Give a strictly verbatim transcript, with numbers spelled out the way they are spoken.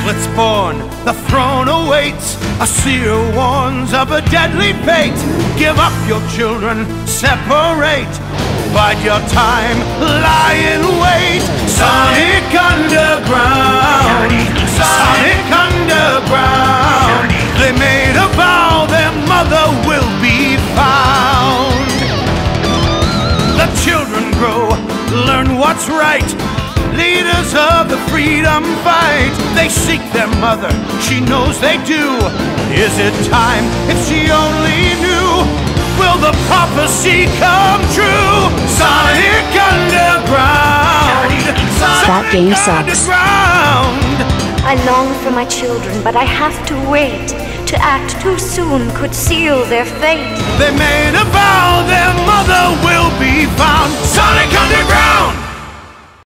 triplets born, the throne awaits. A seer warns of a deadly fate. Give up your children, separate. Bide your time, lie in wait. Sonic Underground, Sonic Underground. They made a vow their mother will be found. The children grow, learn what's right. Leaders of the freedom fight. They seek their mother, she knows they do. Is it time? If she only knew, will the prophecy come true? Sonic Underground, Sonic That game sucks. Underground. I long for my children, but I have to wait. To act too soon could seal their fate. They made a vow their mother will be found. Sonic Underground!